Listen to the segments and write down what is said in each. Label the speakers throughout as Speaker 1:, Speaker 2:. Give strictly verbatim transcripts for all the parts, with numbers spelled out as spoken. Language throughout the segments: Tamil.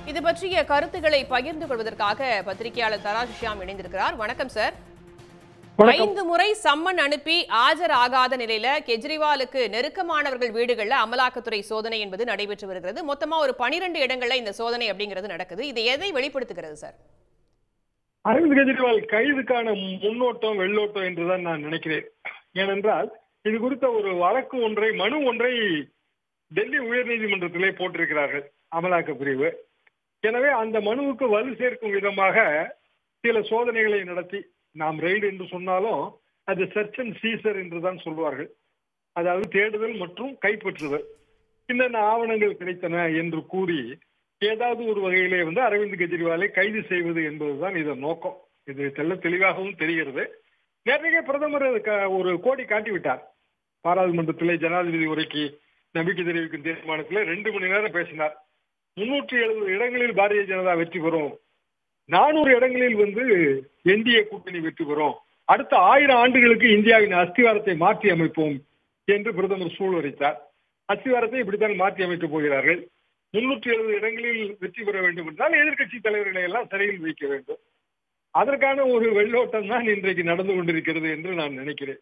Speaker 1: இது பற்றிய கருத்துக்களை பகிர்ந்து கொள்வதற்காக பத்திரிகையாளர் தராசு ஷியாம் இணைந்திருக்கிறார். வணக்கம் சார். ஐந்து முறை சம்மன் அனுப்பி ஆஜராகாத நிலையில கெஜ்ரிவாலுக்கு நெருக்கமானவர்கள் வீடுகள்ல அமலாக்கத்துறை சோதனை என்பது நடைபெற்று வருகிறது. மொத்தமா ஒரு பனிரெண்டு இடங்கள்ல இந்த சோதனை அப்படிங்கிறது நடக்குது. இது எதை வெளிப்படுத்துகிறது சார்?
Speaker 2: அரவிந்த் கெஜ்ரிவால் கைதுக்கான முன்னோட்டம் வெள்ளோட்டம் என்றுதான் நான் நினைக்கிறேன். ஏனென்றால் இது குறித்த ஒரு வழக்கு ஒன்றை மனு ஒன்றை டெல்லி உயர்நீதிமன்றத்திலே போட்டிருக்கிறார்கள் அமலாக்க பிரிவு. எனவே அந்த மனுவுக்கு வலு சேர்க்கும் விதமாக சில சோதனைகளை நடத்தி, நாம் ரெய்டு என்று சொன்னாலும் அது சர்ச் அண்ட் சீசர் என்றுதான் சொல்வார்கள். அதாவது தேடுதல் மற்றும் கைப்பற்றுதல். என்னென்ன ஆவணங்கள் கிடைத்தன என்று கூறி ஏதாவது ஒரு வகையிலே வந்து அரவிந்த் கெஜ்ரிவாலை கைது செய்வது என்பதுதான் இதன் நோக்கம். இது தெல்ல தெளிவாகவும் தெரிகிறது. நேரடியாக பிரதமர் ஒரு கோடி காட்டிவிட்டார். பாராளுமன்றத்திலே ஜனாதிபதி உரைக்கு நம்பிக்கை தெரிவிக்கும் தீர்மானத்திலே ரெண்டு மணி நேரம் பேசினார். முன்னூற்றி எழுபது இடங்களில் பாரதிய ஜனதா வெற்றி பெறும், நானூறு இடங்களில் வந்து என்டிஏ கூட்டணி வெற்றி பெறும், அடுத்த ஆயிரம் ஆண்டுகளுக்கு இந்தியாவின் அஸ்திவாரத்தை மாற்றி அமைப்போம் என்று பிரதமர் சூழ்வரித்தார். அஸ்திவாரத்தை இப்படித்தான் மாற்றி அமைக்கப் போகிறார்கள். முன்னூற்றி எழுபது இடங்களில் வெற்றி பெற வேண்டும் என்றால் எதிர்கட்சி தலைவர்களை எல்லாம் சிறையில் வைக்க வேண்டும். அதற்கான ஒரு வெள்ளோட்டம் தான் இன்றைக்கு நடந்து கொண்டிருக்கிறது என்று நான் நினைக்கிறேன்.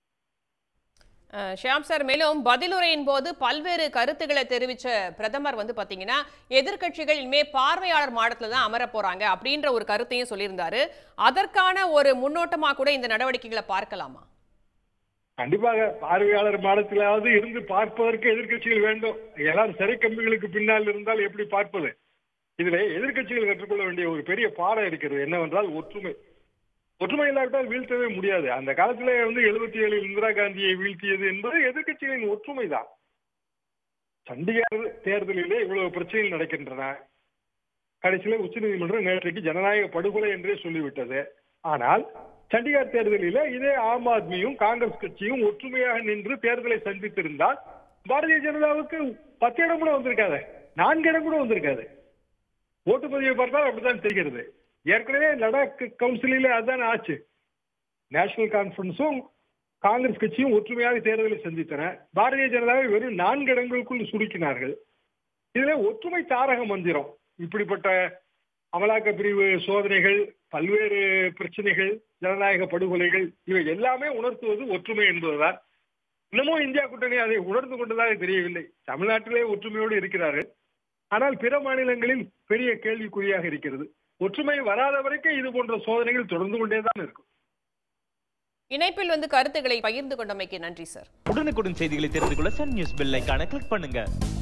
Speaker 1: ஷியாம் சார், மேலும் பதிலுரையின் போது பல்வேறு கருத்துக்களை தெரிவிச்ச பிரதமர் வந்து பாத்தீங்கன்னா எதிர்கட்சிகள் இனிமே பார்வையாளர் மாடத்துல தான் அமர போறாங்க அப்படின்ற ஒரு கருத்தையும் சொல்லியிருந்தாரு. அதற்கான ஒரு முன்னோட்டமா கூட இந்த நடவடிக்கைகளை பார்க்கலாமா?
Speaker 2: கண்டிப்பாக பார்வையாளர் மாடத்திலாவது இருந்து பார்ப்பதற்கு எதிர்கட்சிகள் வேண்டும். எல்லாரும் சிறை கம்பிகளுக்கு பின்னால் இருந்தால் எப்படி பார்ப்பது? இதுல எதிர்கட்சிகள் கற்றுக்கொள்ள வேண்டிய ஒரு பெரிய பாடம் இருக்கிறது. என்னவென்றால் ஒற்றுமை. ஒற்றுமை இல்லாவிட்டால் வீழ்த்தவே முடியாது. அந்த காலத்திலே வந்து எழுபத்தி ஏழில் இந்திரா காந்தியை வீழ்த்தியது என்பது எதிர்கட்சிகளின் ஒற்றுமை தான். சண்டிகர் தேர்தலிலே இவ்வளவு பிரச்சனைகள் நடக்கின்றன. கடைசியில உச்ச நீதிமன்றம் நேற்றைக்கு ஜனநாயக படுகொலை என்றே சொல்லிவிட்டது. ஆனால் சண்டிகர் தேர்தலில இதே ஆம் ஆத்மியும் காங்கிரஸ் கட்சியும் ஒற்றுமையாக நின்று தேர்தலை சந்தித்திருந்தால் பாரதிய ஜனதாவுக்கு பத்து இடம் கூட வந்திருக்காது, நான்கு இடம் கூட வந்திருக்காது. ஓட்டுப்பதிவை பார்த்தால் அப்படித்தான் தெரிகிறது. ஏற்கனவே லடாக் கவுன்சிலில் அதுதான் ஆச்சு. நேஷனல் கான்பரன்ஸும் காங்கிரஸ் கட்சியும் ஒற்றுமையாக தேர்தலை சந்தித்தன. பாரதிய ஜனதாவை வெறும் நான்கு இடங்களுக்குள் சுருக்கினார்கள். இதுல ஒற்றுமை தாரக மந்திரம். இப்படிப்பட்ட அமலாக்க பிரிவு சோதனைகள், பல்வேறு பிரச்சனைகள், ஜனநாயக படுகொலைகள், இவை எல்லாமே உணர்த்துவது ஒற்றுமை என்பதுதான். இன்னமும் இந்தியா கூட்டணி அதை உணர்ந்து கொண்டதாக தெரியவில்லை. தமிழ்நாட்டிலே ஒற்றுமையோடு இருக்கிறார்கள். ஆனால் பிற மாநிலங்களில் பெரிய கேள்விக்குறியாக இருக்கிறது. ஒற்றுமை வராத வரைக்கும் இது போன்ற சோதனைகள் தொடர்ந்து கொண்டேதான் இருக்கும்.
Speaker 1: இணைப்பில் வந்து கருத்துக்களை பகிர்ந்து கொண்டமைக்கு நன்றி சார்.
Speaker 3: உடனுக்குடன் செய்திகளை தெரிந்து கொள்ள சன் நியூஸ் பெல் ஐகானை கிளிக் பண்ணுங்க.